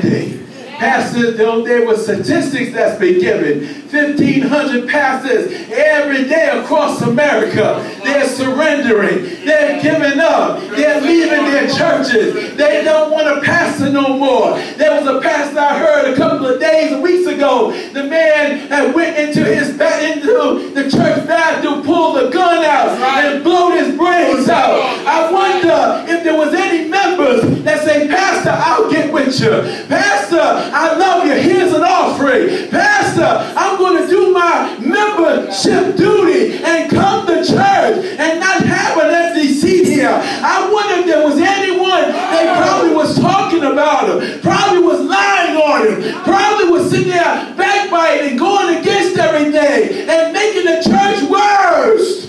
surrendering. Pastors, there were statistics that's been given. 1,500 pastors every day across America. They're surrendering. They're giving up. They're leaving their churches. They don't want to pastor no more. There was a pastor I heard a couple of weeks ago. The man that went into the church bathroom, pulled the gun out, and blew his brains out. I wonder if there was any members that say, Pastor, I'll get with you. Pastor, I love you. Here's an offering. Pastor, I'm going to do my membership duty and come to church and not have an empty seat here. I wonder if there was anyone that probably was talking about him, probably was lying on him, probably was sitting there backbiting and going against everything and making the church worse.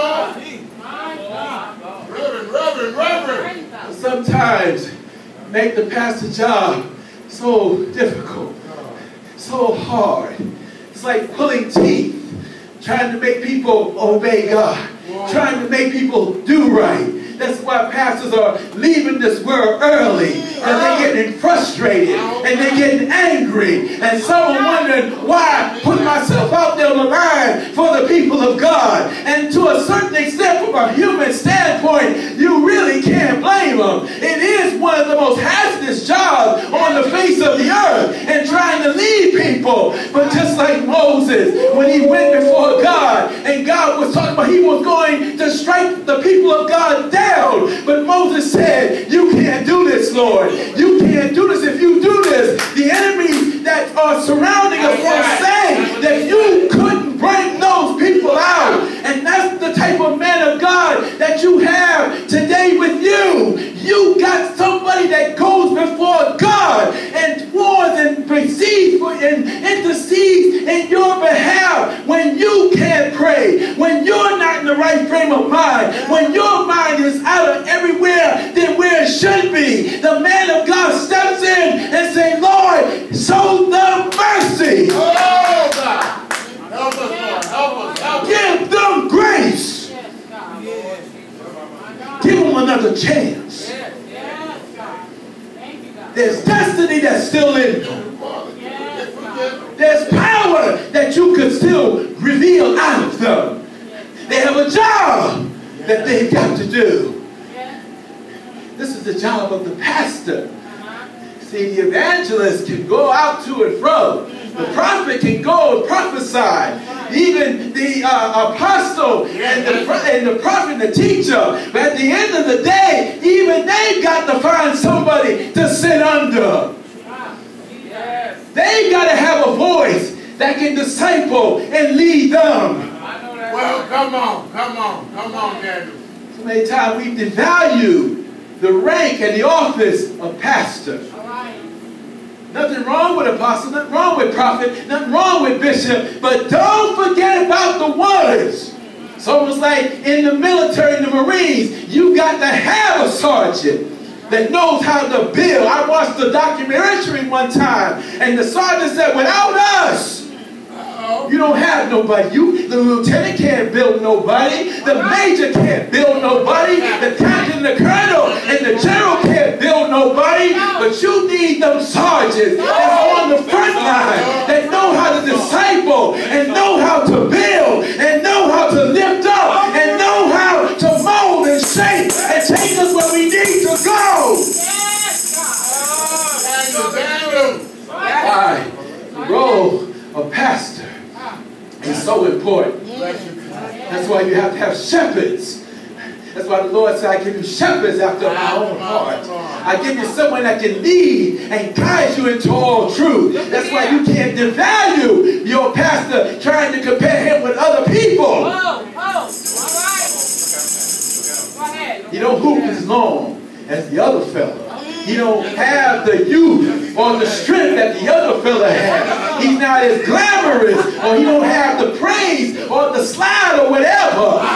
Reverend. Sometimes make the pastor's job so difficult, so hard. It's like pulling teeth, trying to make people obey God, trying to make people do right. That's why pastors are leaving this world early, and they're getting frustrated, and they're getting angry, and some are wondering why I put myself out there on the line for the people of God. And to a certain extent, from a human standpoint, you really can't blame them. It is one of the most hazardous jobs on the face of the earth, and trying to lead people. But just like Moses, when he went before God, and God was talking about he was going to strike the people of God down. But Moses said, you can't do this, Lord. You can't do this. If you do this, the enemies that are surrounding us will say that you couldn't bring those people out. And that's the type of man of God that you have today with you. You got somebody that goes before God and wars and intercedes in your behalf when you can't pray, when you're not in the right frame of mind, when your mind is out of everywhere than where it should be. The man of God steps in and says, Lord, show them mercy. Oh, God. Help us, Lord. Help us. Give them grace. Give them another chance. There's destiny that's still in them. There's power that you could still reveal out of them. They have a job that they've got to do. This is the job of the pastor. See, the evangelist can go out to and fro. The prophet can go and prophesy. Even the apostle and the prophet and the teacher. But at the end of the day, even they've got to find somebody to sit under. They've got to have a voice that can disciple and lead them. Well, come on, Daniel. So many times we devalue the rank and the office of pastor. Nothing wrong with apostle, nothing wrong with prophet, nothing wrong with bishop, but don't forget about the ones. It's almost like in the military, in the Marines, you got to have a sergeant that knows how to build. I watched the documentary one time, and the sergeant said, without us, you don't have nobody. The lieutenant can't build nobody. The major can't build nobody. The captain, the colonel, and the general can't build nobody. But you need them sergeants that are on the front line, that know how to disciple, and know how to build, and know how to lift up, and know how to mold and shape, and take us where we need to go. Why? The role of pastor is so important. That's why you have to have shepherds. That's why the Lord said, I give you shepherds after my own heart. I give you someone that can lead and guide you into all truth. That's why you can't devalue your pastor trying to compare him with other people. You don't hoop as long as the other fella. He don't have the youth or the strength that the other fella has. He's not as glamorous, or he don't have the praise or the slide or whatever.